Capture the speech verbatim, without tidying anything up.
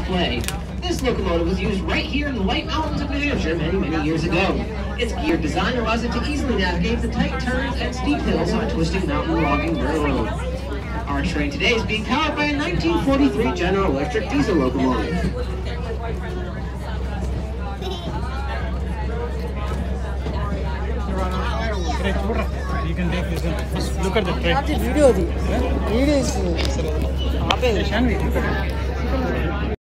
play. This locomotive was used right here in the White Mountains of New Hampshire many, many years ago. Its gear design allows it to easily navigate the tight turns and steep hills of a twisting mountain logging railroad. Our train today is being powered by a nineteen forty-three General Electric diesel locomotive. You can take this one. Look at the train. Video. Video is.